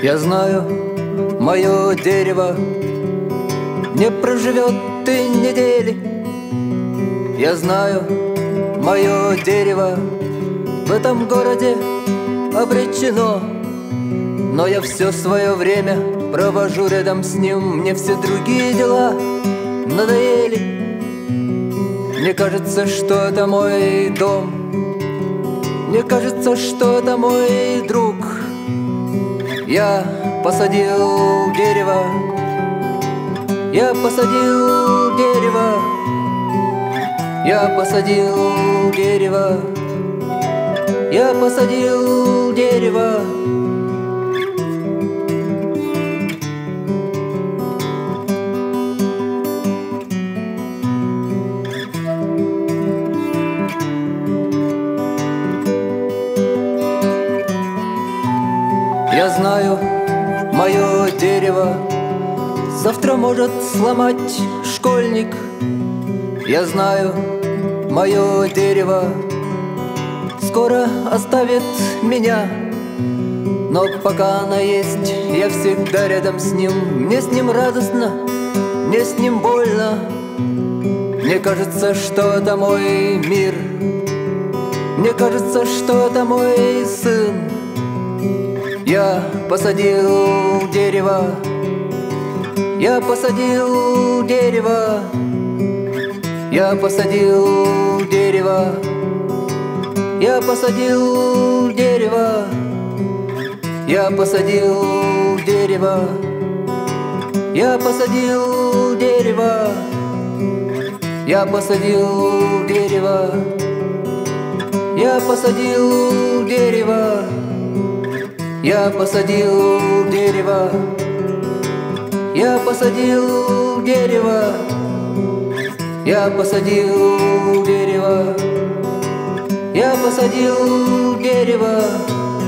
Я знаю, мое дерево не проживет и недели. Я знаю, мое дерево в этом городе обречено. Но я все свое время провожу рядом с ним. Мне все другие дела надоели. Мне кажется, что это мой дом. Мне кажется, что это мой друг. Я посадил дерево. Я посадил дерево. Я посадил дерево. Я посадил дерево. Я знаю, мое дерево завтра может сломать школьник. Я знаю, мое дерево скоро оставит меня. Но пока она есть, я всегда рядом с ним. Мне с ним радостно, мне с ним больно. Мне кажется, что это мой мир. Мне кажется, что это мой сын. Я посадил дерево. Я посадил дерево. Я посадил дерево. Я посадил дерево. Я посадил дерево. Я посадил дерево. Я посадил дерево. Я посадил дерево. Я посадил дерево. Я посадил дерево. Я посадил дерево. Я посадил дерево.